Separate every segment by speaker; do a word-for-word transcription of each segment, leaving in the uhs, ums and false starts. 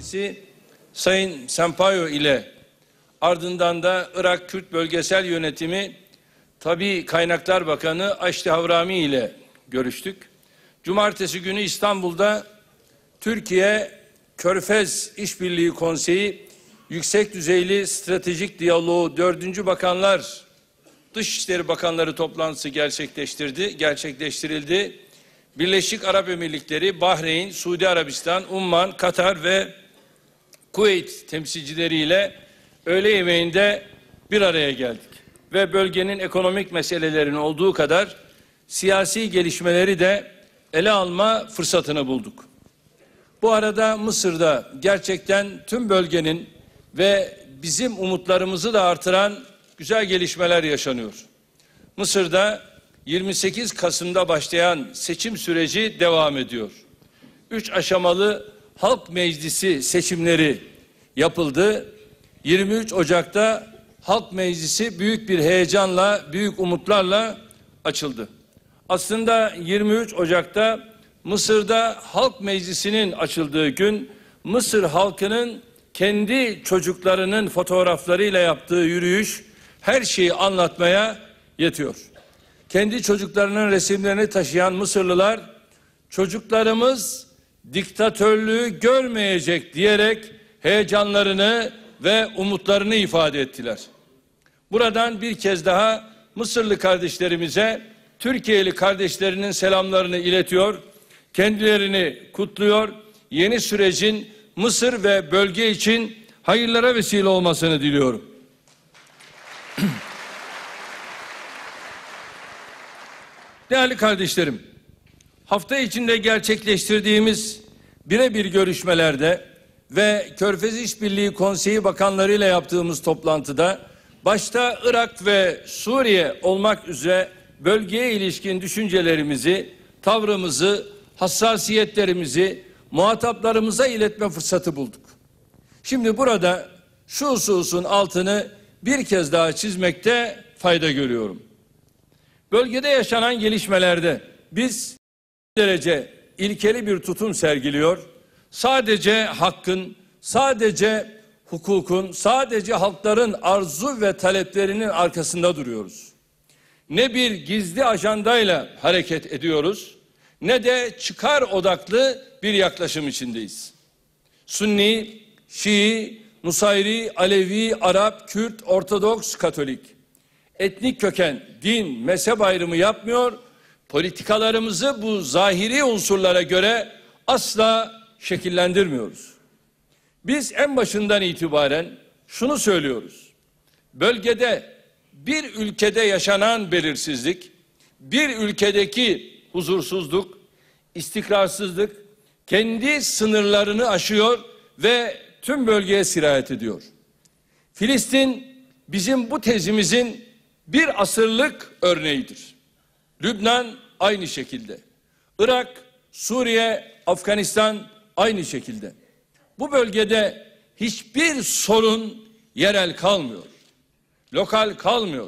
Speaker 1: Vekilisi Sayın Sampaio ile ardından da Irak Kürt Bölgesel Yönetimi Tabii Kaynaklar Bakanı Aşti Havrami ile görüştük. Cumartesi günü İstanbul'da Türkiye Körfez İşbirliği Konseyi Yüksek Düzeyli Stratejik Diyaloğu dördüncü Bakanlar Dışişleri Bakanları toplantısı gerçekleştirdi, gerçekleştirildi. Birleşik Arap Emirlikleri, Bahreyn, Suudi Arabistan, Umman, Katar ve Kuveyt temsilcileriyle öğle yemeğinde bir araya geldik. Ve bölgenin ekonomik meselelerinin olduğu kadar siyasi gelişmeleri de ele alma fırsatını bulduk. Bu arada Mısır'da gerçekten tüm bölgenin ve bizim umutlarımızı da artıran güzel gelişmeler yaşanıyor. Mısır'da yirmi sekiz Kasım'da başlayan seçim süreci devam ediyor. Üç aşamalı Halk Meclisi seçimleri yapıldı. yirmi üç Ocak'ta Halk Meclisi büyük bir heyecanla, büyük umutlarla açıldı. Aslında yirmi üç Ocak'ta Mısır'da Halk Meclisi'nin açıldığı gün Mısır halkının kendi çocuklarının fotoğraflarıyla yaptığı yürüyüş her şeyi anlatmaya yetiyor. Kendi çocuklarının resimlerini taşıyan Mısırlılar çocuklarımız diktatörlüğü görmeyecek diyerek heyecanlarını ve umutlarını ifade ettiler. Buradan bir kez daha Mısırlı kardeşlerimize Türkiye'li kardeşlerinin selamlarını iletiyor, kendilerini kutluyor, yeni sürecin Mısır ve bölge için hayırlara vesile olmasını diliyorum. Değerli kardeşlerim, hafta içinde gerçekleştirdiğimiz birebir görüşmelerde ve Körfez İşbirliği Konseyi bakanlarıyla yaptığımız toplantıda başta Irak ve Suriye olmak üzere bölgeye ilişkin düşüncelerimizi, tavrımızı, hassasiyetlerimizi muhataplarımıza iletme fırsatı bulduk. Şimdi burada şu hususun altını bir kez daha çizmekte fayda görüyorum. Bölgede yaşanan gelişmelerde biz derece ilkeli bir tutum sergiliyor, sadece hakkın, sadece hukukun, sadece halkların arzu ve taleplerinin arkasında duruyoruz. Ne bir gizli ajandayla hareket ediyoruz, ne de çıkar odaklı bir yaklaşım içindeyiz. Sünni, Şii, Nusayri, Alevi, Arap, Kürt, Ortodoks, Katolik, etnik köken, din, mezhep ayrımı yapmıyor, politikalarımızı bu zahiri unsurlara göre asla şekillendirmiyoruz. Biz en başından itibaren şunu söylüyoruz. Bölgede bir ülkede yaşanan belirsizlik, bir ülkedeki huzursuzluk, istikrarsızlık kendi sınırlarını aşıyor ve tüm bölgeye sirayet ediyor. Filistin bizim bu tezimizin bir asırlık örneğidir. Lübnan aynı şekilde. Irak, Suriye, Afganistan aynı şekilde. Bu bölgede hiçbir sorun yerel kalmıyor. Lokal kalmıyor.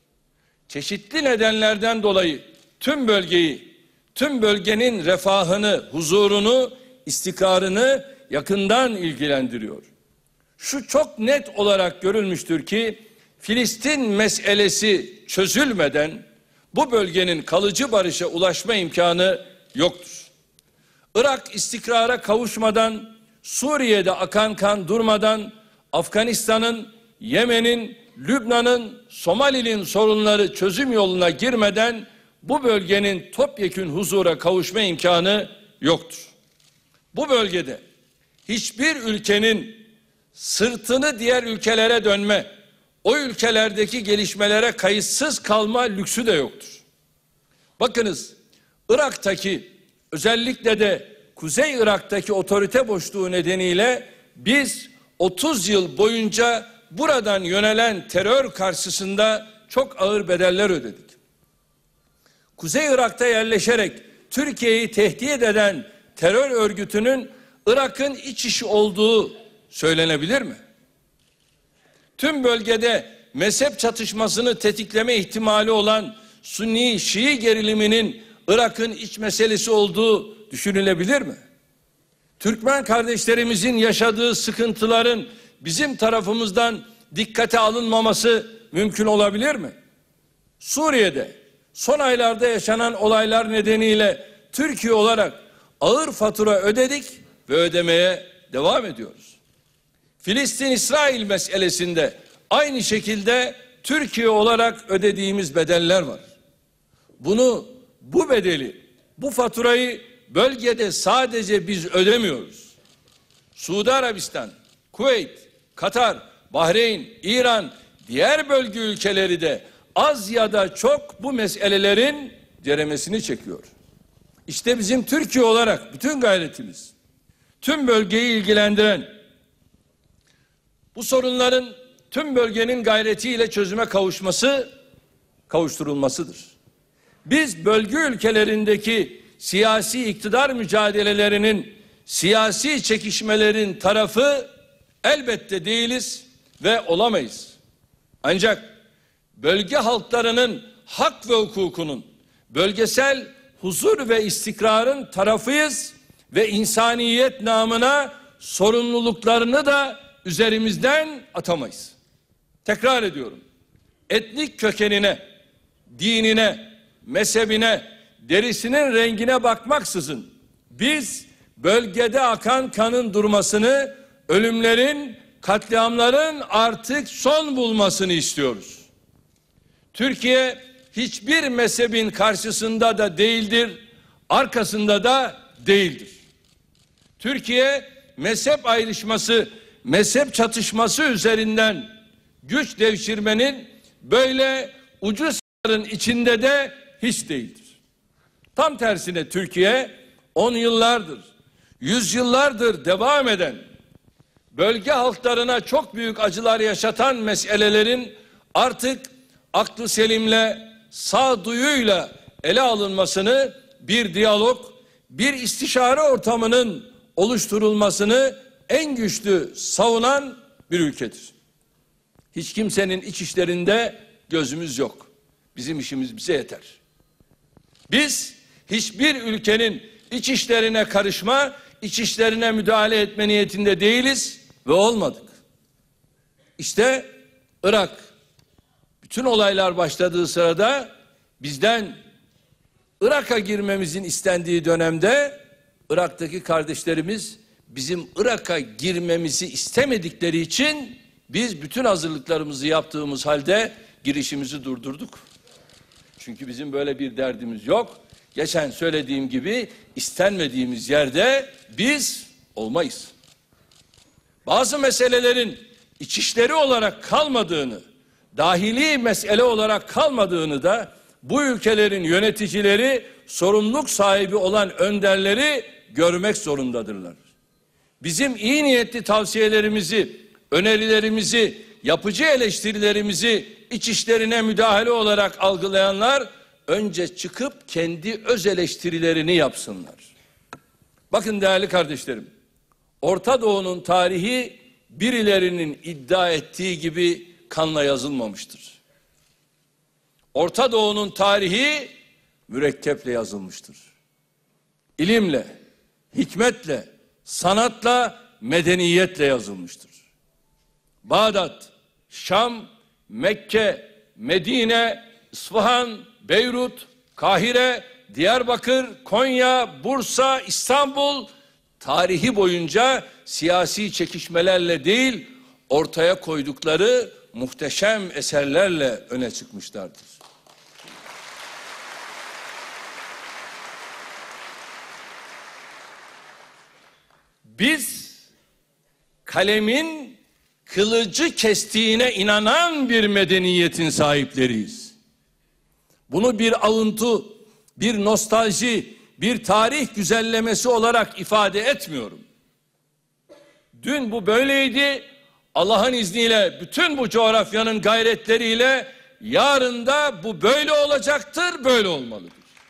Speaker 1: Çeşitli nedenlerden dolayı tüm bölgeyi, tüm bölgenin refahını, huzurunu, istikrarını yakından ilgilendiriyor. Şu çok net olarak görülmüştür ki Filistin meselesi çözülmeden bu bölgenin kalıcı barışa ulaşma imkanı yoktur. Irak istikrara kavuşmadan, Suriye'de akan kan durmadan, Afganistan'ın, Yemen'in, Lübnan'ın, Somali'nin sorunları çözüm yoluna girmeden bu bölgenin topyekün huzura kavuşma imkanı yoktur. Bu bölgede hiçbir ülkenin sırtını diğer ülkelere dönme, o ülkelerdeki gelişmelere kayıtsız kalma lüksü de yoktur. Bakınız, Irak'taki, özellikle de Kuzey Irak'taki otorite boşluğu nedeniyle biz otuz yıl boyunca buradan yönelen terör karşısında çok ağır bedeller ödedik. Kuzey Irak'ta yerleşerek Türkiye'yi tehdit eden terör örgütünün Irak'ın iç işi olduğu söylenebilir mi? Tüm bölgede mezhep çatışmasını tetikleme ihtimali olan Sünni-Şii geriliminin Irak'ın iç meselesi olduğu düşünülebilir mi? Türkmen kardeşlerimizin yaşadığı sıkıntıların bizim tarafımızdan dikkate alınmaması mümkün olabilir mi? Suriye'de son aylarda yaşanan olaylar nedeniyle Türkiye olarak ağır fatura ödedik ve ödemeye devam ediyoruz. Filistin-İsrail meselesinde aynı şekilde Türkiye olarak ödediğimiz bedeller var. Bunu, bu bedeli, bu faturayı bölgede sadece biz ödemiyoruz. Suudi Arabistan, Kuveyt, Katar, Bahreyn, İran, diğer bölge ülkeleri de az ya da çok bu meselelerin ceremesini çekiyor. İşte bizim Türkiye olarak bütün gayretimiz, tüm bölgeyi ilgilendiren bu sorunların tüm bölgenin gayretiyle çözüme kavuşması, kavuşturulmasıdır. Biz bölge ülkelerindeki siyasi iktidar mücadelelerinin, siyasi çekişmelerin tarafı elbette değiliz ve olamayız. Ancak bölge halklarının hak ve hukukunun, bölgesel huzur ve istikrarın tarafıyız ve insaniyet namına sorumluluklarını da üzerimizden atamayız. Tekrar ediyorum. Etnik kökenine, dinine, mezhebine, derisinin rengine bakmaksızın biz bölgede akan kanın durmasını, ölümlerin, katliamların artık son bulmasını istiyoruz. Türkiye hiçbir mezhebin karşısında da değildir, arkasında da değildir. Türkiye mezhep ayrışması, mezhep çatışması üzerinden güç devşirmenin böyle ucu s**ların içinde de hiç değildir. Tam tersine Türkiye on yıllardır, yüzyıllardır devam eden, bölge halklarına çok büyük acılar yaşatan meselelerin artık aklı selimle, sağduyuyla ele alınmasını, bir diyalog, bir istişare ortamının oluşturulmasını en güçlü savunan bir ülkedir. Hiç kimsenin iç işlerinde gözümüz yok. Bizim işimiz bize yeter. Biz hiçbir ülkenin iç işlerine karışma, iç işlerine müdahale etme niyetinde değiliz ve olmadık. İşte Irak, bütün olaylar başladığı sırada bizden Irak'a girmemizin istendiği dönemde Irak'taki kardeşlerimiz bizim Irak'a girmemizi istemedikleri için biz bütün hazırlıklarımızı yaptığımız halde girişimizi durdurduk. Çünkü bizim böyle bir derdimiz yok. Geçen söylediğim gibi istenmediğimiz yerde biz olmayız. Bazı meselelerin iç işleri olarak kalmadığını, dahili mesele olarak kalmadığını da bu ülkelerin yöneticileri, sorumluluk sahibi olan önderleri görmek zorundadırlar. Bizim iyi niyetli tavsiyelerimizi, önerilerimizi, yapıcı eleştirilerimizi iç işlerine müdahale olarak algılayanlar önce çıkıp kendi öz eleştirilerini yapsınlar. Bakın değerli kardeşlerim, Orta Doğu'nun tarihi birilerinin iddia ettiği gibi kanla yazılmamıştır. Orta Doğu'nun tarihi mürekkeple yazılmıştır. İlimle, hikmetle, sanatla, medeniyetle yazılmıştır. Bağdat, Şam, Mekke, Medine, İsfahan, Beyrut, Kahire, Diyarbakır, Konya, Bursa, İstanbul tarihi boyunca siyasi çekişmelerle değil, ortaya koydukları muhteşem eserlerle öne çıkmışlardır. Biz kalemin kılıcı kestiğine inanan bir medeniyetin sahipleriyiz. Bunu bir alıntı, bir nostalji, bir tarih güzellemesi olarak ifade etmiyorum. Dün bu böyleydi. Allah'ın izniyle bütün bu coğrafyanın gayretleriyle yarın da bu böyle olacaktır, böyle olmalıdır.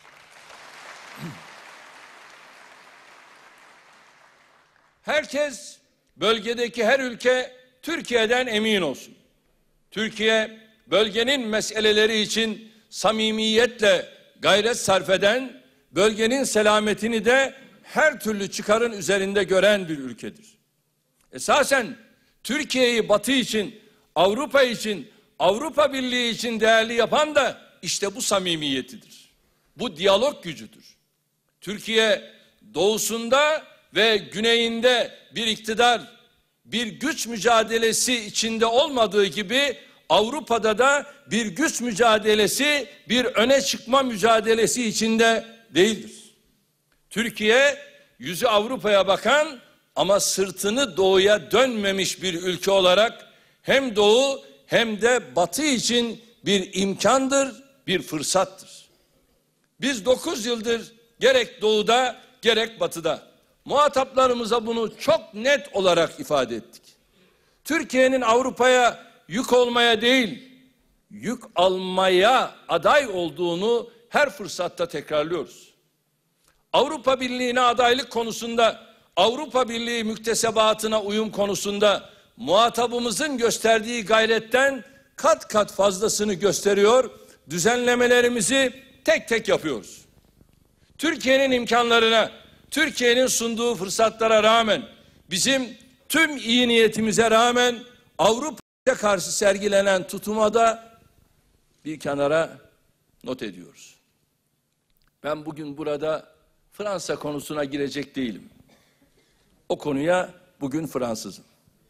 Speaker 1: Herkes, bölgedeki her ülke Türkiye'den emin olsun. Türkiye, bölgenin meseleleri için samimiyetle gayret sarf eden, bölgenin selametini de her türlü çıkarın üzerinde gören bir ülkedir. Esasen Türkiye'yi Batı için, Avrupa için, Avrupa Birliği için değerli yapan da işte bu samimiyetidir. Bu diyalog gücüdür. Türkiye doğusunda ve güneyinde bir iktidar, bir güç mücadelesi içinde olmadığı gibi Avrupa'da da bir güç mücadelesi, bir öne çıkma mücadelesi içinde değildir. Türkiye yüzü Avrupa'ya bakan ama sırtını doğuya dönmemiş bir ülke olarak hem doğu hem de batı için bir imkandır, bir fırsattır. Biz dokuz yıldır gerek doğuda gerek batıda muhataplarımıza bunu çok net olarak ifade ettik. Türkiye'nin Avrupa'ya yük olmaya değil, yük almaya aday olduğunu her fırsatta tekrarlıyoruz. Avrupa Birliği'ne adaylık konusunda, Avrupa Birliği müktesebatına uyum konusunda muhatabımızın gösterdiği gayretten kat kat fazlasını gösteriyor, düzenlemelerimizi tek tek yapıyoruz. Türkiye'nin imkanlarına, Türkiye'nin sunduğu fırsatlara rağmen, bizim tüm iyi niyetimize rağmen Avrupa'ya karşı sergilenen tutuma da bir kenara not ediyoruz. Ben bugün burada Fransa konusuna girecek değilim. O konuya bugün Fransızım.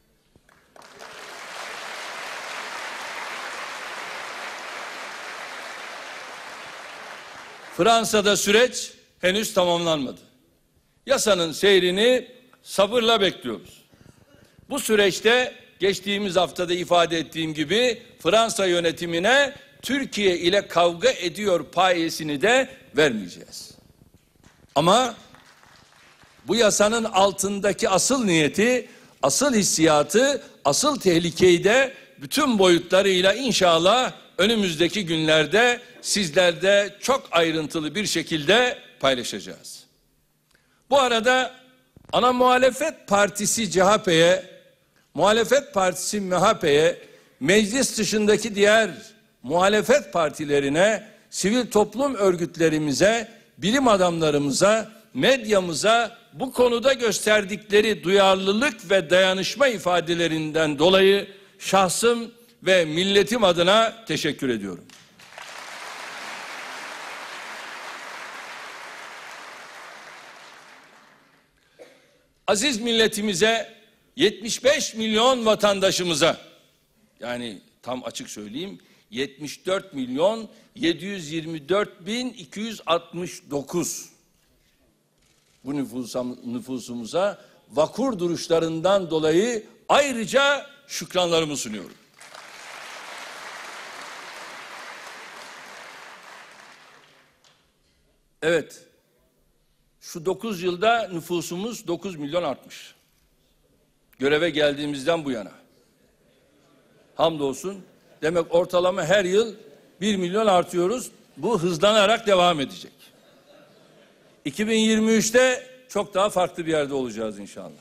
Speaker 1: Fransa'da süreç henüz tamamlanmadı. Yasanın seyrini sabırla bekliyoruz. Bu süreçte geçtiğimiz haftada ifade ettiğim gibi Fransa yönetimine Türkiye ile kavga ediyor payesini de vermeyeceğiz. Ama bu yasanın altındaki asıl niyeti, asıl hissiyatı, asıl tehlikeyi de bütün boyutlarıyla inşallah önümüzdeki günlerde sizlerle çok ayrıntılı bir şekilde paylaşacağız. Bu arada ana muhalefet partisi C H P'ye, muhalefet partisi M H P'ye, meclis dışındaki diğer muhalefet partilerine, sivil toplum örgütlerimize, bilim adamlarımıza, medyamıza bu konuda gösterdikleri duyarlılık ve dayanışma ifadelerinden dolayı şahsım ve milletim adına teşekkür ediyorum. Aziz milletimize, yetmiş beş milyon vatandaşımıza, yani tam açık söyleyeyim, yetmiş dört milyon yedi yüz yirmi dört bin iki yüz altmış dokuz bu nüfusum, nüfusumuza vakur duruşlarından dolayı ayrıca şükranlarımı sunuyorum. Evet, şu dokuz yılda nüfusumuz dokuz milyon artmış. Göreve geldiğimizden bu yana. Hamdolsun. Demek ortalama her yıl bir milyon artıyoruz. Bu hızlanarak devam edecek. iki bin yirmi üçte çok daha farklı bir yerde olacağız inşallah.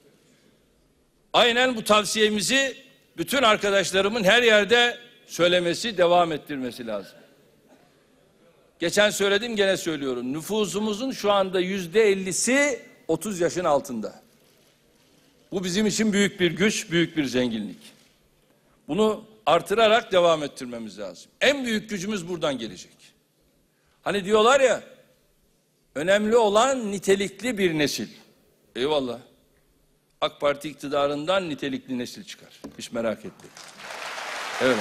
Speaker 1: Aynen bu tavsiyemizi bütün arkadaşlarımın her yerde söylemesi, devam ettirmesi lazım. Geçen söyledim, gene söylüyorum. Nüfusumuzun şu anda yüzde ellisi otuz yaşın altında. Bu bizim için büyük bir güç, büyük bir zenginlik. Bunu artırarak devam ettirmemiz lazım. En büyük gücümüz buradan gelecek. Hani diyorlar ya, önemli olan nitelikli bir nesil. Eyvallah. AK Parti iktidarından nitelikli nesil çıkar. Hiç merak etmeyin. Evet.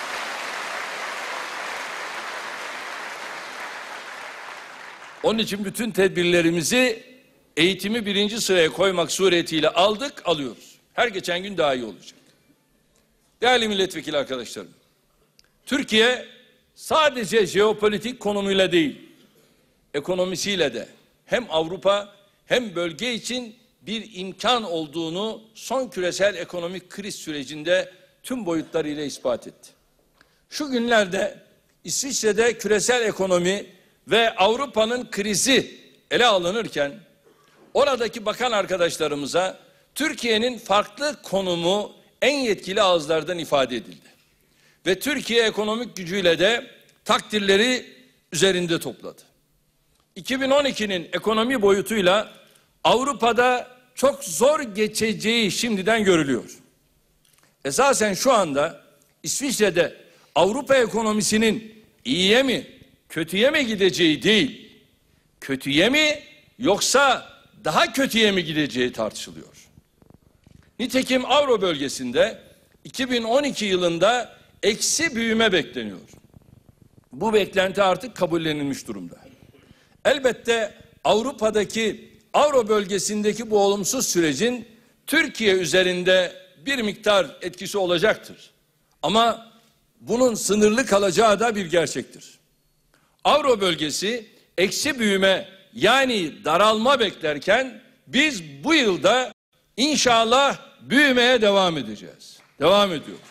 Speaker 1: Onun için bütün tedbirlerimizi eğitimi birinci sıraya koymak suretiyle aldık, alıyoruz. Her geçen gün daha iyi olacak. Değerli milletvekili arkadaşlarım, Türkiye sadece jeopolitik konumuyla değil, ekonomisiyle de hem Avrupa hem bölge için bir imkan olduğunu son küresel ekonomik kriz sürecinde tüm boyutlarıyla ispat etti. Şu günlerde İsviçre'de küresel ekonomi ve Avrupa'nın krizi ele alınırken oradaki bakan arkadaşlarımıza Türkiye'nin farklı konumu en yetkili ağızlardan ifade edildi. Ve Türkiye ekonomik gücüyle de takdirleri üzerinde topladı. iki bin on ikinin ekonomi boyutuyla Avrupa'da çok zor geçeceği şimdiden görülüyor. Esasen şu anda İsviçre'de Avrupa ekonomisinin iyiye mi, kötüye mi gideceği değil, kötüye mi yoksa daha kötüye mi gideceği tartışılıyor. Nitekim Avro bölgesinde iki bin on iki yılında eksi büyüme bekleniyor. Bu beklenti artık kabullenilmiş durumda. Elbette Avrupa'daki Avro bölgesindeki bu olumsuz sürecin Türkiye üzerinde bir miktar etkisi olacaktır. Ama bunun sınırlı kalacağı da bir gerçektir. Avro bölgesi eksi büyüme yani daralma beklerken biz bu yılda inşallah büyümeye devam edeceğiz. Devam ediyoruz.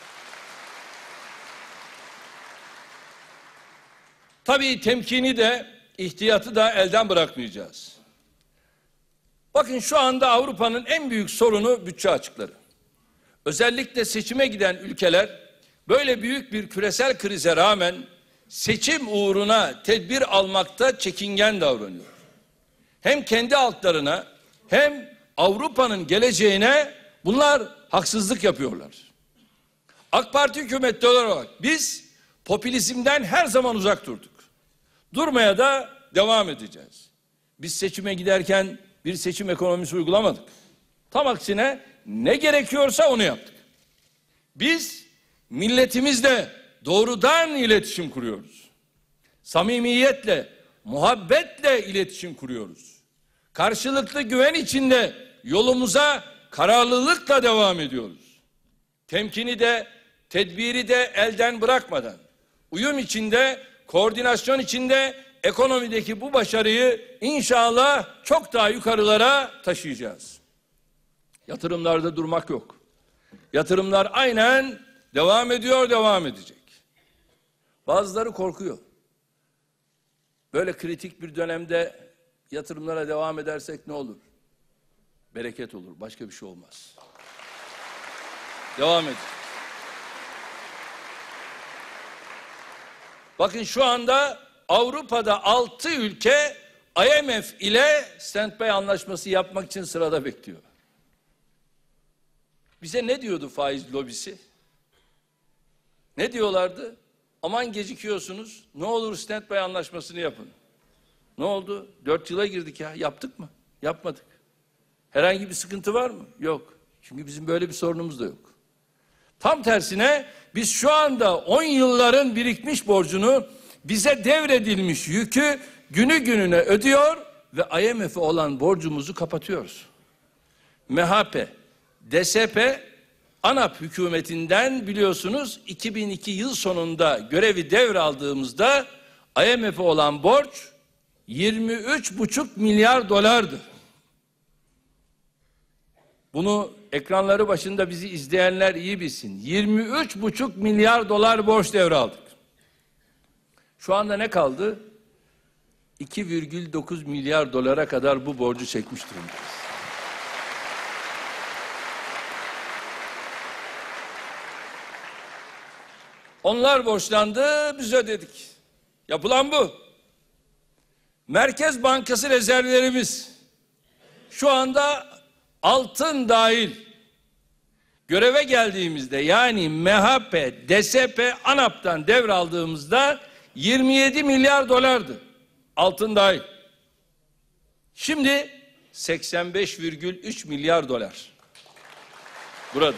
Speaker 1: Tabii temkini de ihtiyatı da elden bırakmayacağız. Bakın şu anda Avrupa'nın en büyük sorunu bütçe açıkları. Özellikle seçime giden ülkeler böyle büyük bir küresel krize rağmen seçim uğruna tedbir almakta çekingen davranıyor. Hem kendi halklarına hem Avrupa'nın geleceğine bunlar haksızlık yapıyorlar. AK Parti hükümetleri olarak biz popülizmden her zaman uzak durduk. Durmaya da devam edeceğiz. Biz seçime giderken bir seçim ekonomisi uygulamadık. Tam aksine ne gerekiyorsa onu yaptık. Biz milletimizle doğrudan iletişim kuruyoruz. Samimiyetle, muhabbetle iletişim kuruyoruz. Karşılıklı güven içinde yolumuza kararlılıkla devam ediyoruz. Temkini de, tedbiri de elden bırakmadan, uyum içinde, koordinasyon içinde ekonomideki bu başarıyı inşallah çok daha yukarılara taşıyacağız. Yatırımlarda durmak yok. Yatırımlar aynen devam ediyor, devam edecek. Bazıları korkuyor. Böyle kritik bir dönemde yatırımlara devam edersek ne olur? Bereket olur, başka bir şey olmaz. Devam edin. Bakın şu anda Avrupa'da altı ülke I M F ile standby anlaşması yapmak için sırada bekliyor. Bize ne diyordu faiz lobisi? Ne diyorlardı? Aman gecikiyorsunuz, ne olur standby anlaşmasını yapın. Ne oldu? Dört yıla girdik ya, yaptık mı? Yapmadık. Herhangi bir sıkıntı var mı? Yok. Çünkü bizim böyle bir sorunumuz da yok. Tam tersine biz şu anda on yılların birikmiş borcunu, bize devredilmiş yükü günü gününe ödüyor ve I M F'e olan borcumuzu kapatıyoruz. M H P, D S P, ANAP hükümetinden biliyorsunuz iki bin iki yıl sonunda görevi devraldığımızda I M F'e olan borç yirmi üç buçuk milyar dolardı. Bunu ekranları başında bizi izleyenler iyi bilsin. yirmi üç buçuk milyar dolar borç devraldık. Şu anda ne kaldı? iki virgül dokuz milyar dolara kadar bu borcu çekmiş durumdayız. Onlar borçlandı, biz ödedik. Yapılan bu. Merkez Bankası rezervlerimiz şu anda altın dahil göreve geldiğimizde, yani M H P, D S P, ANAP'tan devraldığımızda yirmi yedi milyar dolardı. Altın dahil. Şimdi seksen beş virgül üç milyar dolar. Burada.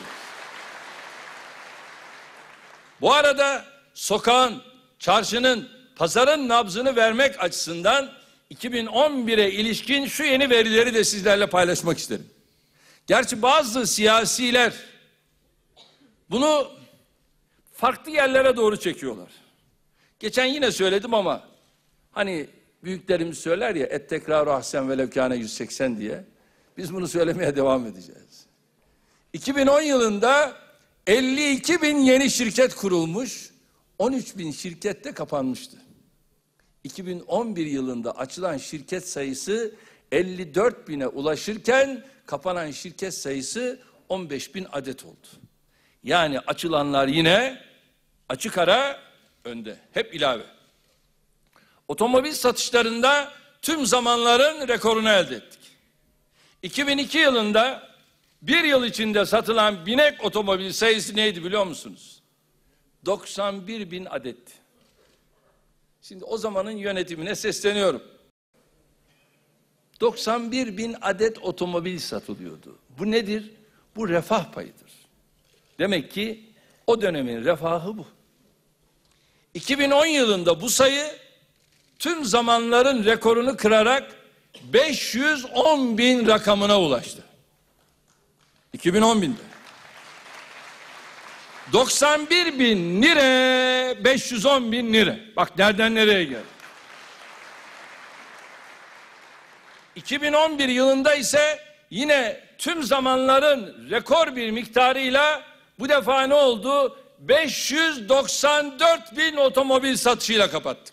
Speaker 1: Bu arada sokağın, çarşının, pazarın nabzını vermek açısından iki bin on bire ilişkin şu yeni verileri de sizlerle paylaşmak isterim. Gerçi bazı siyasiler bunu farklı yerlere doğru çekiyorlar. Geçen yine söyledim ama hani büyüklerimiz söyler ya, et tekraru ahsen velev kâne yüz seksen diye. Biz bunu söylemeye devam edeceğiz. iki bin on yılında elli iki bin yeni şirket kurulmuş, on üç bin şirket de kapanmıştı. iki bin on bir yılında açılan şirket sayısı elli dört bine ulaşırken kapanan şirket sayısı on beş bin adet oldu. Yani açılanlar yine açık ara önde. Hep ilave. Otomobil satışlarında tüm zamanların rekorunu elde ettik. iki bin iki yılında bir yıl içinde satılan binek otomobil sayısı neydi biliyor musunuz? doksan bir bin adetti. Şimdi o zamanın yönetimine sesleniyorum. doksan bir bin adet otomobil satılıyordu. Bu nedir? Bu refah payıdır. Demek ki o dönemin refahı bu. iki bin on yılında bu sayı tüm zamanların rekorunu kırarak beş yüz on bin rakamına ulaştı. iki bin on binde. doksan bir bin lira, beş yüz on bin lira. Bak nereden nereye geldi. iki bin on bir yılında ise yine tüm zamanların rekor bir miktarıyla bu defa ne oldu? beş yüz doksan dört bin otomobil satışıyla kapattık.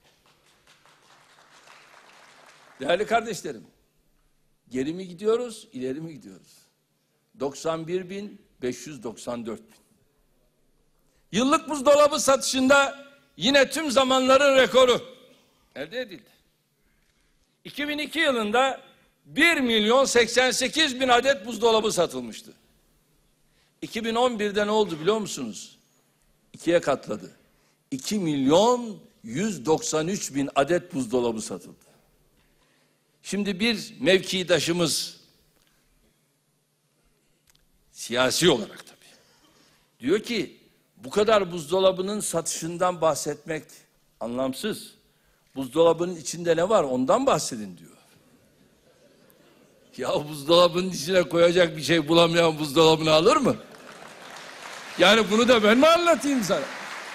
Speaker 1: Değerli kardeşlerim, geri mi gidiyoruz, ileri mi gidiyoruz? doksan bir bin, beş yüz doksan dört bin. Yıllık buzdolabı satışında yine tüm zamanların rekoru elde edildi. iki bin iki yılında bir milyon seksen sekiz bin adet buzdolabı satılmıştı. iki bin on birde ne oldu biliyor musunuz? İkiye katladı. iki milyon yüz doksan üç bin adet buzdolabı satıldı. Şimdi bir mevkidaşımız, siyasi olarak tabii, diyor ki bu kadar buzdolabının satışından bahsetmek anlamsız. Buzdolabının içinde ne var ondan bahsedin diyor. Ya buzdolabının içine koyacak bir şey bulamayan buzdolabını alır mı? Yani bunu da ben mi anlatayım sana?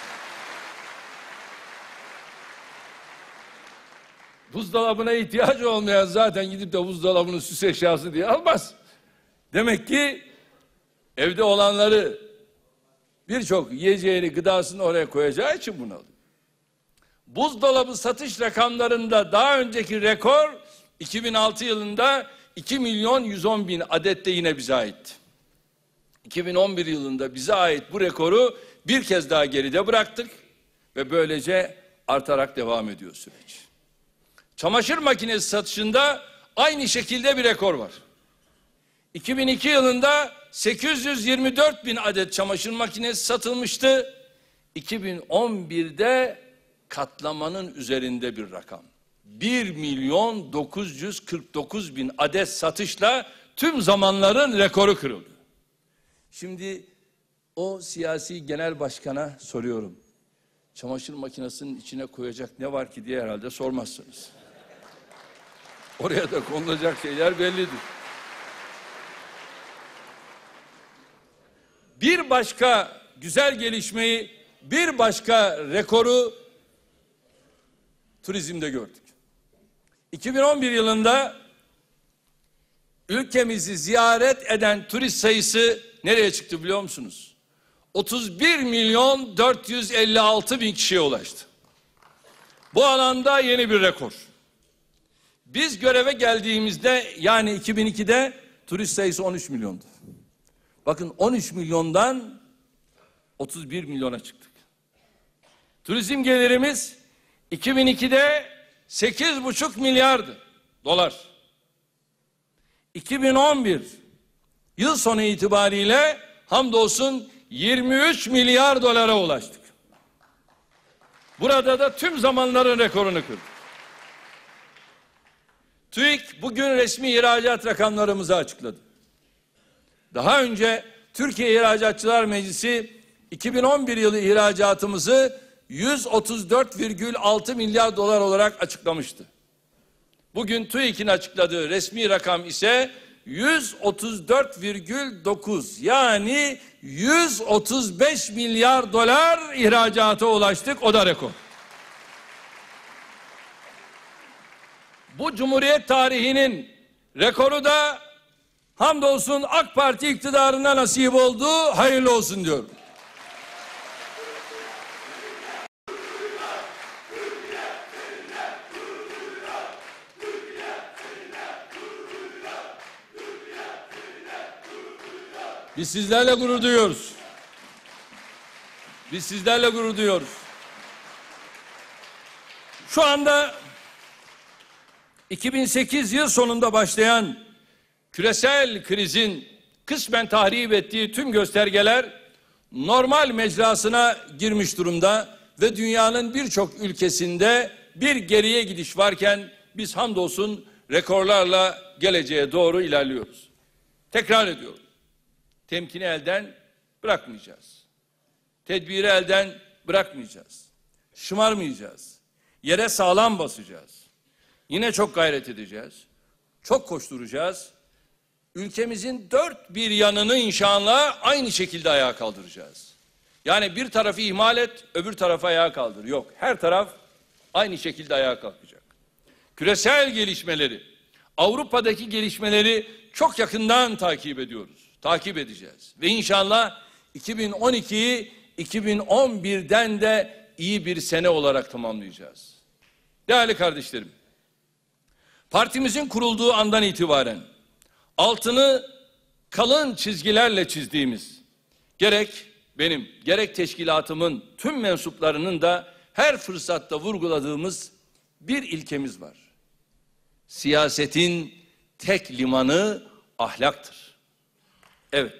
Speaker 1: Buzdolabına ihtiyacı olmayan zaten gidip de buzdolabını süs eşyası diye almaz. Demek ki evde olanları birçok yiyeceğini, gıdasını oraya koyacağı için bunu alıyor. Buzdolabı satış rakamlarında daha önceki rekor iki bin altı yılında iki milyon yüz on bin adette yine bize aitti. iki bin on bir yılında bize ait bu rekoru bir kez daha geride bıraktık ve böylece artarak devam ediyor süreç. Çamaşır makinesi satışında aynı şekilde bir rekor var. iki bin iki yılında sekiz yüz yirmi dört bin adet çamaşır makinesi satılmıştı. iki bin on birde katlamanın üzerinde bir rakam. bir milyon dokuz yüz kırk dokuz bin adet satışla tüm zamanların rekoru kırıldı. Şimdi o siyasi genel başkana soruyorum. Çamaşır makinesinin içine koyacak ne var ki diye herhalde sormazsınız. Oraya da konulacak şeyler bellidir. Bir başka güzel gelişmeyi, bir başka rekoru turizmde gördük. iki bin on bir yılında ülkemizi ziyaret eden turist sayısı nereye çıktı biliyor musunuz? otuz bir milyon dört yüz elli altı bin kişiye ulaştı. Bu alanda yeni bir rekor. Biz göreve geldiğimizde yani iki bin ikide turist sayısı on üç milyondu. Bakın on üç milyondan otuz bir milyona çıktık. Turizm gelirimiz iki bin ikide sekiz buçuk milyardı dolar. iki bin on bir yıl sonu itibariyle hamdolsun yirmi üç milyar dolara ulaştık. Burada da tüm zamanların rekorunu kırdık. TÜİK bugün resmi ihracat rakamlarımızı açıkladı. Daha önce Türkiye İhracatçılar Meclisi iki bin on bir yılı ihracatımızı yüz otuz dört virgül altı milyar dolar olarak açıklamıştı. Bugün TÜİK'in açıkladığı resmi rakam ise yüz otuz dört virgül dokuz yani yüz otuz beş milyar dolar ihracata ulaştık. O da rekor. Bu Cumhuriyet tarihinin rekoru da hamdolsun AK Parti iktidarına nasip oldu. Hayırlı olsun diyorum. Biz sizlerle gurur duyuyoruz. Biz sizlerle gurur duyuyoruz. Şu anda iki bin sekiz yıl sonunda başlayan küresel krizin kısmen tahrip ettiği tüm göstergeler normal mecrasına girmiş durumda ve dünyanın birçok ülkesinde bir geriye gidiş varken biz hamdolsun rekorlarla geleceğe doğru ilerliyoruz. Tekrar ediyorum. Temkini elden bırakmayacağız. Tedbiri elden bırakmayacağız. Şımarmayacağız. Yere sağlam basacağız. Yine çok gayret edeceğiz. Çok koşturacağız. Ülkemizin dört bir yanını inşallah aynı şekilde ayağa kaldıracağız. Yani bir tarafı ihmal et, öbür tarafı ayağa kaldır. Yok, her taraf aynı şekilde ayağa kalkacak. Küresel gelişmeleri, Avrupa'daki gelişmeleri çok yakından takip ediyoruz. Takip edeceğiz. Ve inşallah iki bin on ikiyi iki bin on birden de iyi bir sene olarak tamamlayacağız. Değerli kardeşlerim, partimizin kurulduğu andan itibaren altını kalın çizgilerle çizdiğimiz, gerek benim, gerek teşkilatımın tüm mensuplarının da her fırsatta vurguladığımız bir ilkemiz var. Siyasetin tek limanı ahlaktır. Evet.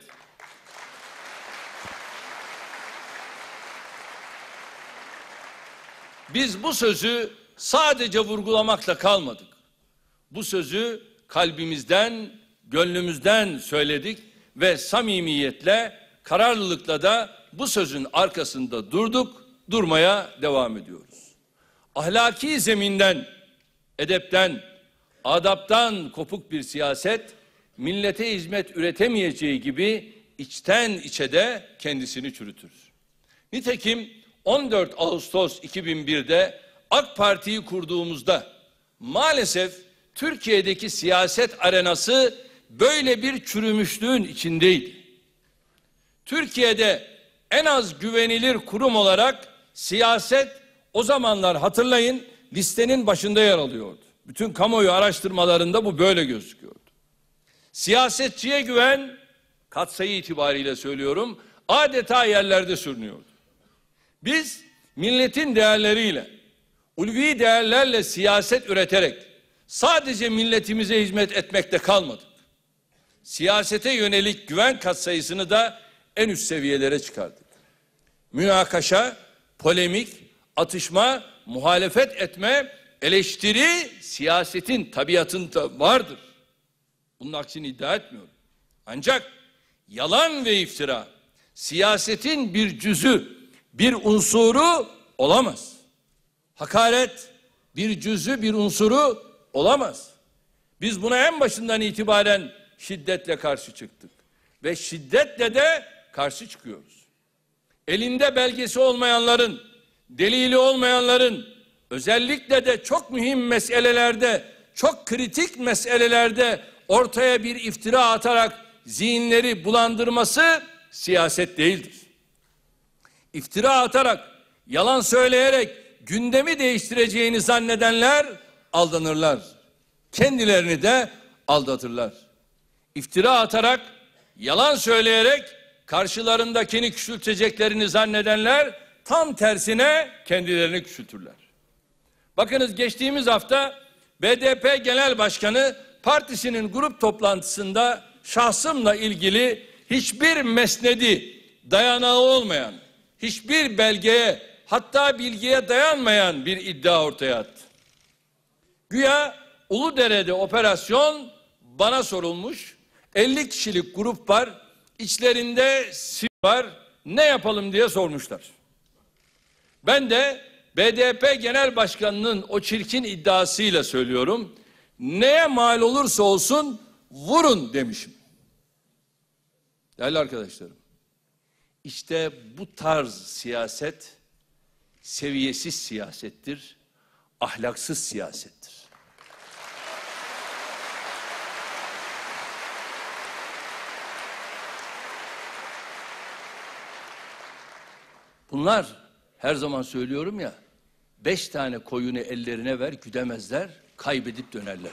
Speaker 1: Biz bu sözü sadece vurgulamakla kalmadık. Bu sözü kalbimizden, gönlümüzden söyledik ve samimiyetle, kararlılıkla da bu sözün arkasında durduk, durmaya devam ediyoruz. Ahlaki zeminden, edepten, adaptan kopuk bir siyaset, millete hizmet üretemeyeceği gibi içten içe de kendisini çürütür. Nitekim on dört Ağustos iki bin birde AK Parti'yi kurduğumuzda maalesef Türkiye'deki siyaset arenası böyle bir çürümüşlüğün içindeydi. Türkiye'de en az güvenilir kurum olarak siyaset o zamanlar hatırlayın listenin başında yer alıyordu. Bütün kamuoyu araştırmalarında bu böyle gözüküyordu. Siyasetçiye güven, katsayı itibariyle söylüyorum, adeta yerlerde sürünüyordu. Biz milletin değerleriyle, ulvi değerlerle siyaset üreterek sadece milletimize hizmet etmekte kalmadık. Siyasete yönelik güven katsayısını da en üst seviyelere çıkardık. Münakaşa, polemik, atışma, muhalefet etme, eleştiri siyasetin tabiatında vardır. Bunun aksini iddia etmiyorum. Ancak yalan ve iftira siyasetin bir cüzü, bir unsuru olamaz. Hakaret bir cüzü, bir unsuru olamaz. Biz buna en başından itibaren şiddetle karşı çıktık. Ve şiddetle de karşı çıkıyoruz. Elinde belgesi olmayanların, delili olmayanların, özellikle de çok mühim meselelerde, çok kritik meselelerde ortaya bir iftira atarak zihinleri bulandırması siyaset değildir. İftira atarak, yalan söyleyerek gündemi değiştireceğini zannedenler aldanırlar. Kendilerini de aldatırlar. İftira atarak, yalan söyleyerek karşılarındakini küçülteceklerini zannedenler tam tersine kendilerini küçültürler. Bakınız geçtiğimiz hafta B D P Genel Başkanı partisinin grup toplantısında şahsımla ilgili hiçbir mesnedi, dayanağı olmayan, hiçbir belgeye, hatta bilgiye dayanmayan bir iddia ortaya attı. Güya Uludere'de operasyon bana sorulmuş, elli kişilik grup var, içlerinde sivil var, ne yapalım diye sormuşlar. Ben de B D P Genel Başkanı'nın o çirkin iddiasıyla söylüyorum, neye mal olursa olsun vurun demişim. Değerli arkadaşlarım, işte bu tarz siyaset seviyesiz siyasettir, ahlaksız siyasettir. Bunlar her zaman söylüyorum ya, beş tane koyunu ellerine ver güdemezler, kaybedip dönerler.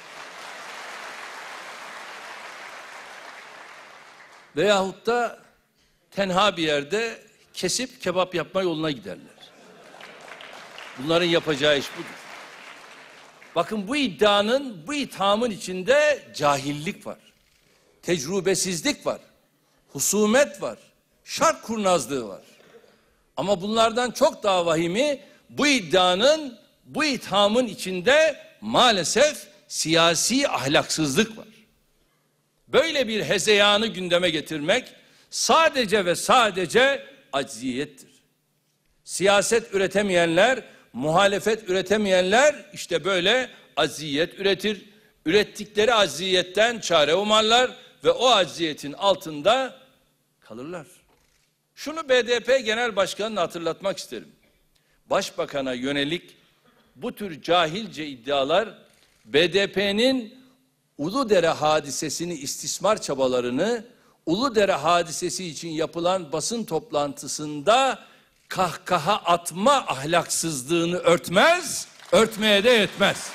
Speaker 1: Veyahut da tenha bir yerde kesip kebap yapma yoluna giderler. Bunların yapacağı iş budur. Bakın bu iddianın, bu ithamın içinde cahillik var. Tecrübesizlik var. Husumet var. Şart kurnazlığı var. Ama bunlardan çok daha vahimi bu iddianın, bu ithamın içinde maalesef siyasi ahlaksızlık var. Böyle bir hezeyanı gündeme getirmek sadece ve sadece acziyettir. Siyaset üretemeyenler, muhalefet üretemeyenler işte böyle acziyet üretir. Ürettikleri acziyetten çare umarlar ve o acziyetin altında kalırlar. Şunu B D P Genel Başkanı'na hatırlatmak isterim. Başbakan'a yönelik bu tür cahilce iddialar B D P'nin Uludere hadisesini istismar çabalarını Uludere hadisesi için yapılan basın toplantısında kahkaha atma ahlaksızlığını örtmez, örtmeye de yetmez.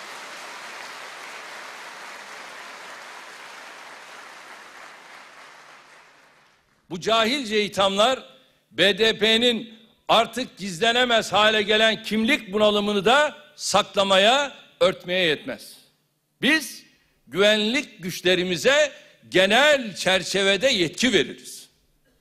Speaker 1: Bu cahilce ithamlar B D P'nin artık gizlenemez hale gelen kimlik bunalımını da saklamaya, örtmeye yetmez. Biz güvenlik güçlerimize genel çerçevede yetki veririz.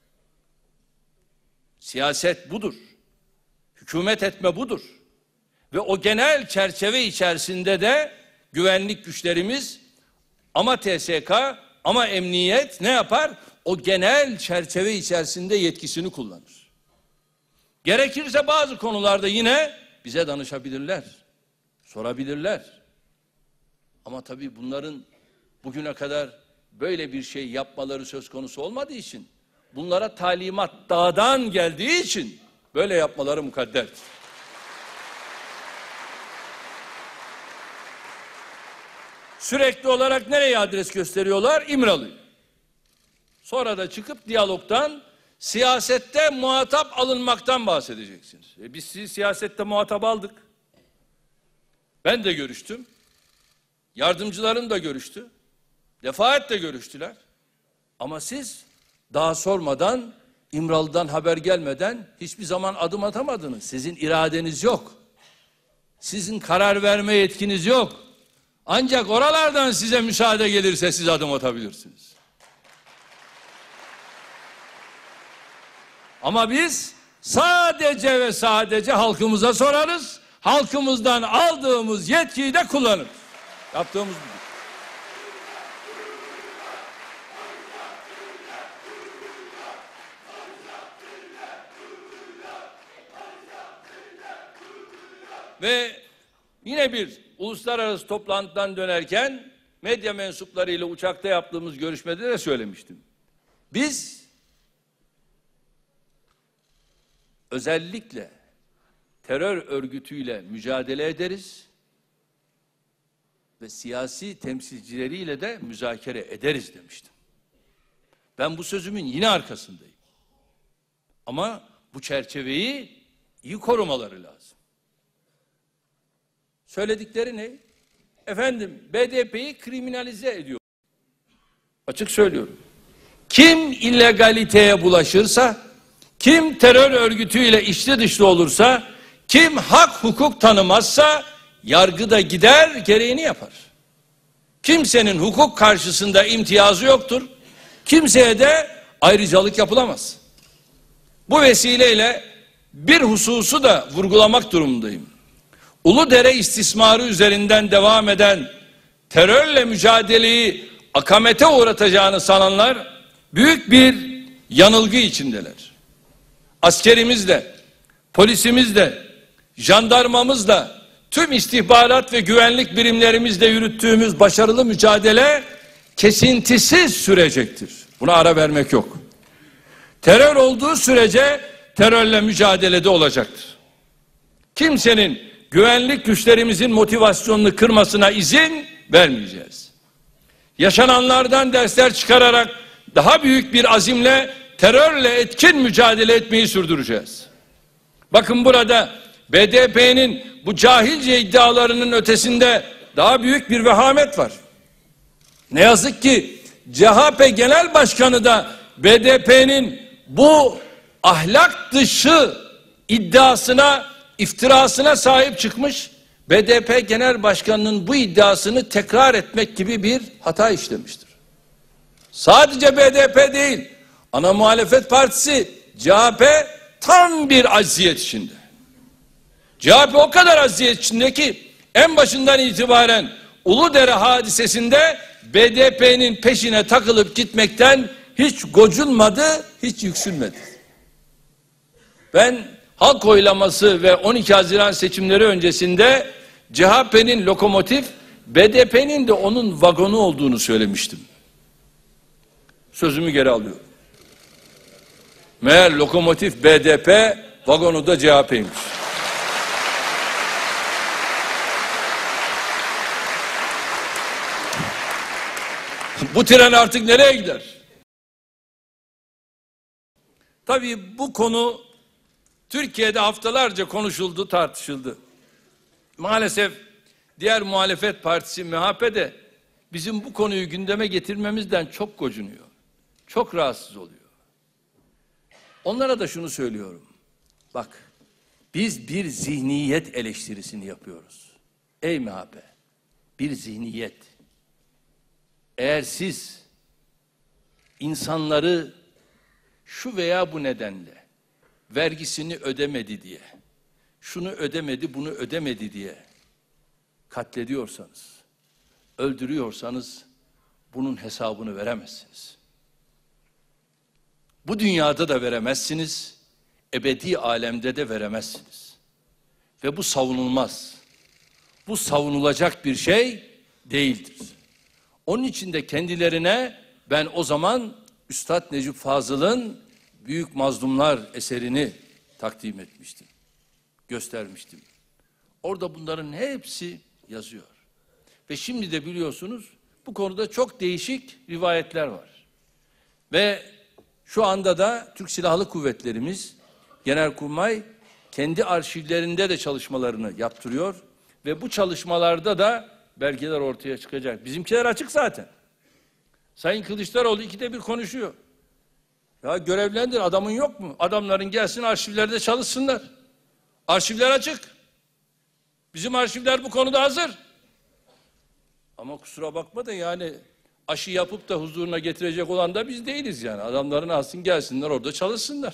Speaker 1: Siyaset budur. Hükümet etme budur. Ve o genel çerçeve içerisinde de güvenlik güçlerimiz ama T S K ama emniyet ne yapar? O genel çerçeve içerisinde yetkisini kullanır. Gerekirse bazı konularda yine bize danışabilirler, sorabilirler. Ama tabii bunların bugüne kadar böyle bir şey yapmaları söz konusu olmadığı için, bunlara talimat dağdan geldiği için böyle yapmaları mukadderdir. Sürekli olarak nereye adres gösteriyorlar? İmralı. Sonra da çıkıp diyalogdan, siyasette muhatap alınmaktan bahsedeceksiniz. E biz sizi siyasette muhatap aldık. Ben de görüştüm. Yardımcılarım da görüştü. Defaatle görüştüler. Ama siz daha sormadan, İmralı'dan haber gelmeden hiçbir zaman adım atamadınız. Sizin iradeniz yok. Sizin karar verme yetkiniz yok. Ancak oralardan size müsaade gelirse siz adım atabilirsiniz. Ama biz sadece ve sadece halkımıza sorarız. Halkımızdan aldığımız yetkiyi de kullanırız. Yaptığımız budur. Ve yine bir uluslararası toplantıdan dönerken medya mensuplarıyla uçakta yaptığımız görüşmede de söylemiştim. Biz özellikle terör örgütüyle mücadele ederiz ve siyasi temsilcileriyle de müzakere ederiz demiştim. Ben bu sözümün yine arkasındayım. Ama bu çerçeveyi iyi korumaları lazım. Söyledikleri ne? Efendim B D P'yi kriminalize ediyor. Açık söylüyorum. Kim illegaliteye bulaşırsa, kim terör örgütüyle içli dışlı olursa, kim hak hukuk tanımazsa yargıda gider gereğini yapar. Kimsenin hukuk karşısında imtiyazı yoktur. Kimseye de ayrıcalık yapılamaz. Bu vesileyle bir hususu da vurgulamak durumundayım. Uludere istismarı üzerinden devam eden terörle mücadeleyi akamete uğratacağını sananlar büyük bir yanılgı içindeler. Askerimizle, polisimizle, jandarmamızla, tüm istihbarat ve güvenlik birimlerimizle yürüttüğümüz başarılı mücadele kesintisiz sürecektir. Buna ara vermek yok. Terör olduğu sürece terörle mücadelede olacaktır. Kimsenin güvenlik güçlerimizin motivasyonunu kırmasına izin vermeyeceğiz. Yaşananlardan dersler çıkararak daha büyük bir azimle terörle etkin mücadele etmeyi sürdüreceğiz. Bakın burada B D P'nin bu cahilce iddialarının ötesinde daha büyük bir vehamet var. Ne yazık ki C H P Genel Başkanı da B D P'nin bu ahlak dışı iddiasına, iftirasına sahip çıkmış B D P Genel Başkanı'nın bu iddiasını tekrar etmek gibi bir hata işlemiştir. Sadece B D P değil, ana muhalefet partisi C H P tam bir acziyet içinde. C H P o kadar acziyet içinde ki en başından itibaren Uludere hadisesinde B D P'nin peşine takılıp gitmekten hiç gocunmadı, hiç yüksünmedi. Ben halk oylaması ve on iki Haziran seçimleri öncesinde C H P'nin lokomotif, B D P'nin de onun vagonu olduğunu söylemiştim. Sözümü geri alıyorum. Meğer lokomotif B D P, vagonu da C H P'ymiş. Bu tren artık nereye gider? Tabii bu konu Türkiye'de haftalarca konuşuldu, tartışıldı. Maalesef diğer muhalefet partisi M H P de bizim bu konuyu gündeme getirmemizden çok gocunuyor. Çok rahatsız oluyor. Onlara da şunu söylüyorum. Bak, biz bir zihniyet eleştirisini yapıyoruz. Ey M H P, bir zihniyet. Eğer siz insanları şu veya bu nedenle vergisini ödemedi diye, şunu ödemedi, bunu ödemedi diye katlediyorsanız, öldürüyorsanız bunun hesabını veremezsiniz. Bu dünyada da veremezsiniz, ebedi alemde de veremezsiniz. Ve bu savunulmaz. Bu savunulacak bir şey değildir. Onun için de kendilerine ben o zaman Üstad Necip Fazıl'ın Büyük Mazlumlar eserini takdim etmiştim. Göstermiştim. Orada bunların hepsi yazıyor. Ve şimdi de biliyorsunuz bu konuda çok değişik rivayetler var. Ve şu anda da Türk Silahlı Kuvvetlerimiz, Genelkurmay kendi arşivlerinde de çalışmalarını yaptırıyor. Ve bu çalışmalarda da belgeler ortaya çıkacak. Bizimkiler açık zaten. Sayın Kılıçdaroğlu ikide bir konuşuyor. Ya görevlendir, adamın yok mu? Adamların gelsin arşivlerde çalışsınlar. Arşivler açık. Bizim arşivler bu konuda hazır. Ama kusura bakma da yani aşı yapıp da huzuruna getirecek olan da biz değiliz yani. Adamların alsın gelsinler orada çalışsınlar.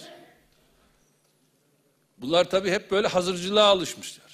Speaker 1: Bunlar tabii hep böyle hazırcılığa alışmışlar.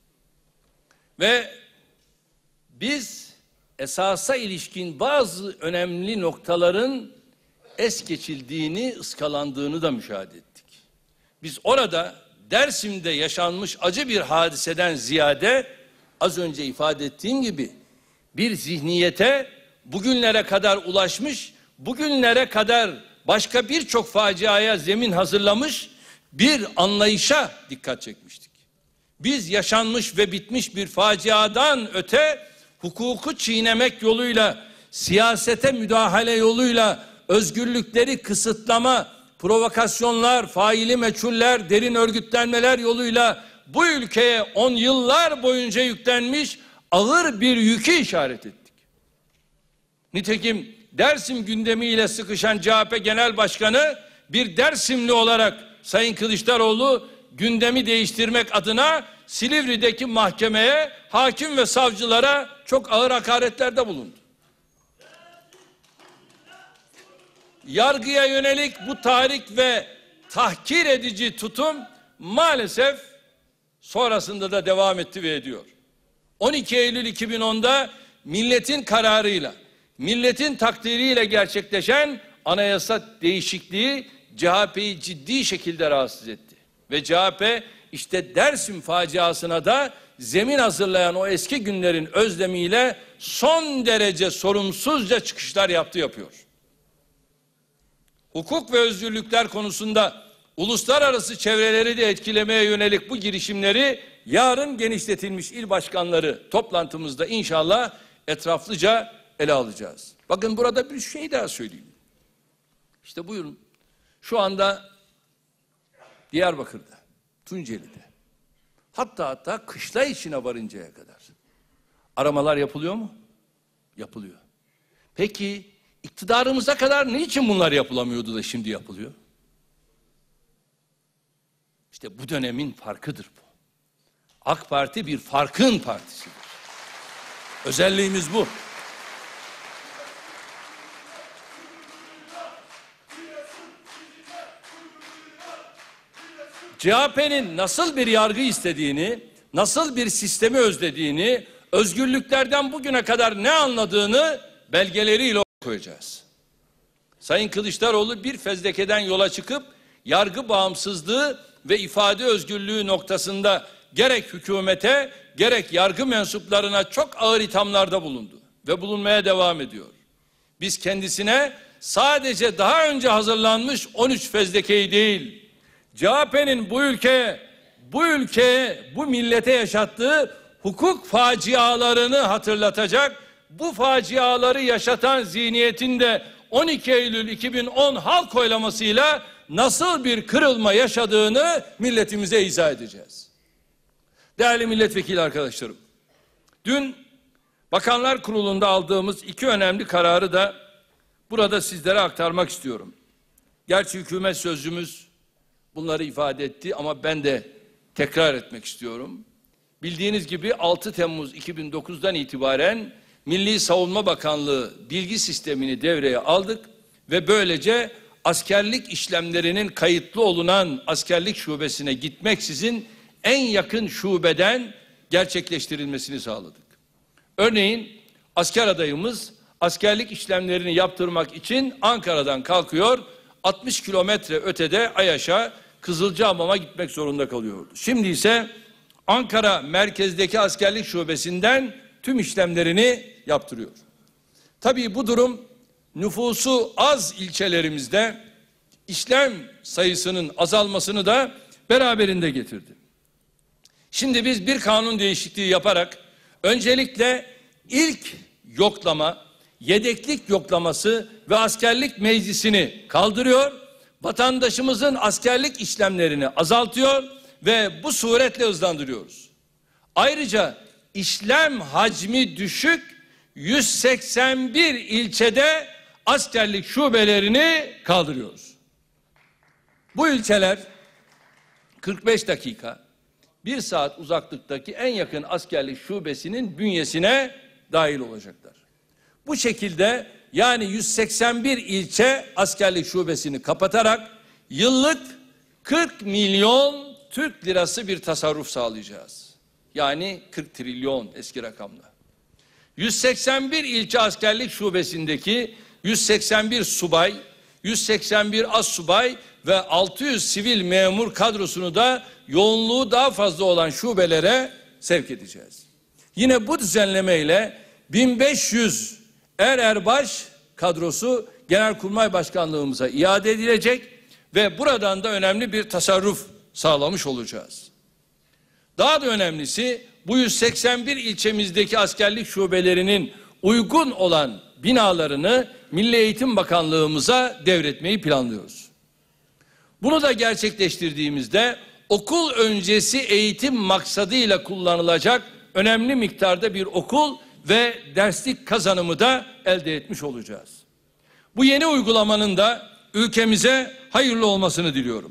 Speaker 1: Ve biz esasa ilişkin bazı önemli noktaların es geçildiğini, ıskalandığını da müşahede ettik. Biz orada Dersim'de yaşanmış acı bir hadiseden ziyade az önce ifade ettiğim gibi bir zihniyete bugünlere kadar ulaşmış, bugünlere kadar başka birçok faciaya zemin hazırlamış bir anlayışa dikkat çekmiştik. Biz yaşanmış ve bitmiş bir faciadan öte hukuku çiğnemek yoluyla, siyasete müdahale yoluyla, özgürlükleri kısıtlama, provokasyonlar, faili meçhuller, derin örgütlenmeler yoluyla bu ülkeye on yıllar boyunca yüklenmiş ağır bir yükü işaret ettik. Nitekim Dersim gündemiyle sıkışan C H P Genel Başkanı bir Dersimli olarak Sayın Kılıçdaroğlu gündemi değiştirmek adına Silivri'deki mahkemeye, hakim ve savcılara çok ağır hakaretlerde bulundu. Yargıya yönelik bu tahrik ve tahkir edici tutum maalesef sonrasında da devam etti ve ediyor. on iki Eylül iki bin onda milletin kararıyla, milletin takdiriyle gerçekleşen anayasa değişikliği C H P'yi ciddi şekilde rahatsız etti. Ve C H P işte Dersim faciasına da zemin hazırlayan o eski günlerin özlemiyle son derece sorumsuzca çıkışlar yaptı yapıyor. Hukuk ve özgürlükler konusunda uluslararası çevreleri de etkilemeye yönelik bu girişimleri yarın genişletilmiş il başkanları toplantımızda inşallah etraflıca ele alacağız. Bakın burada bir şey daha söyleyeyim. İşte buyurun. Şu anda Diyarbakır'da, Tunceli'de, hatta hatta Kışla içine varıncaya kadar aramalar yapılıyor mu? Yapılıyor. Peki iktidarımıza kadar niçin bunlar yapılamıyordu da şimdi yapılıyor? İşte bu dönemin farkıdır bu. AK Parti bir farkın partisidir. Özelliğimiz bu. C H P'nin nasıl bir yargı istediğini, nasıl bir sistemi özlediğini, özgürlüklerden bugüne kadar ne anladığını belgeleriyle koyacağız. Sayın Kılıçdaroğlu bir fezlekeden yola çıkıp yargı bağımsızlığı ve ifade özgürlüğü noktasında gerek hükümete gerek yargı mensuplarına çok ağır ithamlarda bulundu ve bulunmaya devam ediyor. Biz kendisine sadece daha önce hazırlanmış on üç fezlekeyi değil, C H P'nin bu ülkeye, bu ülkeye, bu millete yaşattığı hukuk facialarını hatırlatacak, bu faciaları yaşatan zihniyetin de on iki Eylül iki bin on halk oylamasıyla nasıl bir kırılma yaşadığını milletimize izah edeceğiz. Değerli milletvekili arkadaşlarım, dün Bakanlar Kurulu'nda aldığımız iki önemli kararı da burada sizlere aktarmak istiyorum. Gerçi hükümet sözcümüz bunları ifade etti ama ben de tekrar etmek istiyorum. Bildiğiniz gibi altı Temmuz iki bin dokuz'dan itibaren Milli Savunma Bakanlığı bilgi sistemini devreye aldık ve böylece askerlik işlemlerinin kayıtlı olunan askerlik şubesine gitmeksizin en yakın şubeden gerçekleştirilmesini sağladık. Örneğin asker adayımız askerlik işlemlerini yaptırmak için Ankara'dan kalkıyor, altmış kilometre ötede Ayaş'a, Kızılcahamam'a gitmek zorunda kalıyordu. Şimdi ise Ankara merkezdeki askerlik şubesinden tüm işlemlerini yaptırıyor. Tabii bu durum nüfusu az ilçelerimizde işlem sayısının azalmasını da beraberinde getirdi. Şimdi biz bir kanun değişikliği yaparak öncelikle ilk yoklama, yedeklik yoklaması ve askerlik meclisini kaldırıyor, vatandaşımızın askerlik işlemlerini azaltıyor ve bu suretle hızlandırıyoruz. Ayrıca işlem hacmi düşük yüz seksen bir ilçede askerlik şubelerini kaldırıyoruz. Bu ilçeler kırk beş dakika, bir saat uzaklıktaki en yakın askerlik şubesinin bünyesine dahil olacaklar. Bu şekilde yani yüz seksen bir ilçe askerlik şubesini kapatarak yıllık kırk milyon Türk lirası bir tasarruf sağlayacağız. Yani kırk trilyon eski rakamla. yüz seksen bir ilçe askerlik şubesindeki yüz seksen bir subay, yüz seksen bir astsubay ve altı yüz sivil memur kadrosunu da yoğunluğu daha fazla olan şubelere sevk edeceğiz. Yine bu düzenlemeyle bin beş yüz er erbaş kadrosu Genelkurmay Başkanlığımıza iade edilecek ve buradan da önemli bir tasarruf sağlamış olacağız. Daha da önemlisi bu yüz seksen bir ilçemizdeki askerlik şubelerinin uygun olan binalarını Milli Eğitim Bakanlığımıza devretmeyi planlıyoruz. Bunu da gerçekleştirdiğimizde okul öncesi eğitim maksadıyla kullanılacak önemli miktarda bir okul ve derslik kazanımı da elde etmiş olacağız. Bu yeni uygulamanın da ülkemize hayırlı olmasını diliyorum.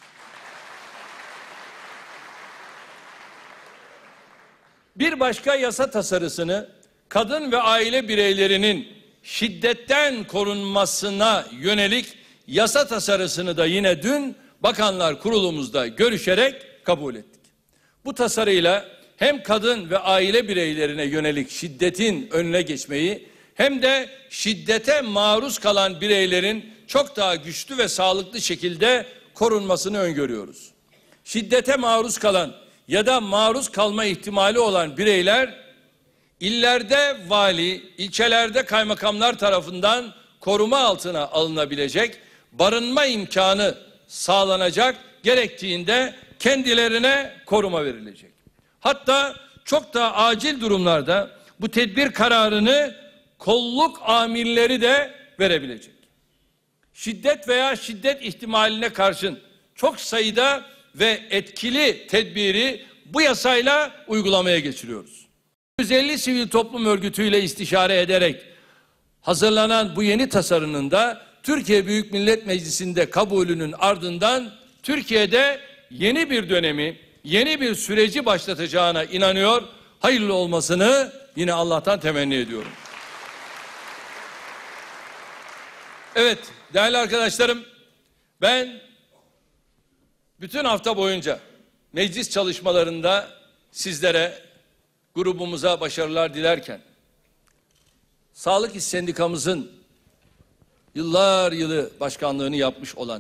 Speaker 1: Bir başka yasa tasarısını kadın ve aile bireylerinin şiddetten korunmasına yönelik yasa tasarısını da yine dün Bakanlar Kurulumuzda görüşerek kabul ettik. Bu tasarıyla hem kadın ve aile bireylerine yönelik şiddetin önüne geçmeyi hem de şiddete maruz kalan bireylerin çok daha güçlü ve sağlıklı şekilde korunmasını öngörüyoruz. Şiddete maruz kalan ya da maruz kalma ihtimali olan bireyler illerde vali, ilçelerde kaymakamlar tarafından koruma altına alınabilecek, barınma imkanı sağlanacak, gerektiğinde kendilerine koruma verilecek. Hatta çok daha acil durumlarda bu tedbir kararını kolluk amirleri de verebilecek. Şiddet veya şiddet ihtimaline karşın çok sayıda ve etkili tedbiri bu yasayla uygulamaya geçiriyoruz. yüz elli sivil toplum örgütüyle istişare ederek hazırlanan bu yeni tasarının da Türkiye Büyük Millet Meclisi'nde kabulünün ardından Türkiye'de yeni bir dönemi, yeni bir süreci başlatacağına inanıyor. Hayırlı olmasını yine Allah'tan temenni ediyorum. Evet değerli arkadaşlarım, ben bütün hafta boyunca meclis çalışmalarında sizlere, grubumuza başarılar dilerken, Sağlık İş Sendikamızın yıllar yılı başkanlığını yapmış olan,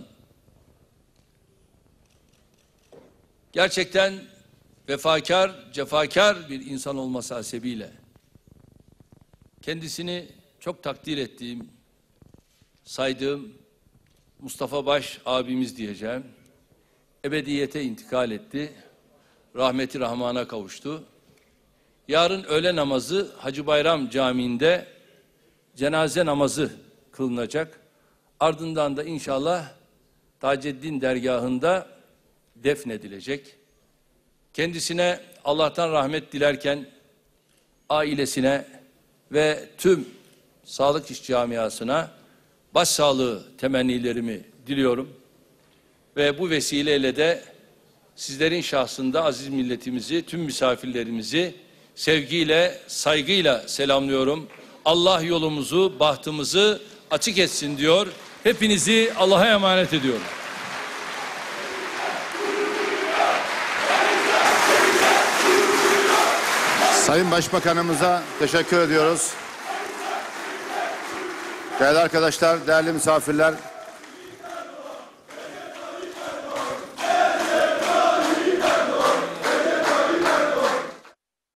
Speaker 1: gerçekten vefakar, cefakar bir insan olması hasebiyle kendisini çok takdir ettiğim, saydığım Mustafa Baş abimiz diyeceğim, ebediyete intikal etti, rahmeti rahmana kavuştu. Yarın öğle namazı Hacı Bayram Camii'nde cenaze namazı kılınacak. Ardından da inşallah Taceddin dergahında defnedilecek. Kendisine Allah'tan rahmet dilerken ailesine ve tüm sağlık iş camiasına başsağlığı temennilerimi diliyorum. Ve bu vesileyle de sizlerin şahsında aziz milletimizi, tüm misafirlerimizi sevgiyle, saygıyla selamlıyorum. Allah yolumuzu, bahtımızı açık etsin diyor. Hepinizi Allah'a emanet ediyorum.
Speaker 2: Sayın Başbakanımıza teşekkür ediyoruz. Değerli arkadaşlar, değerli misafirler,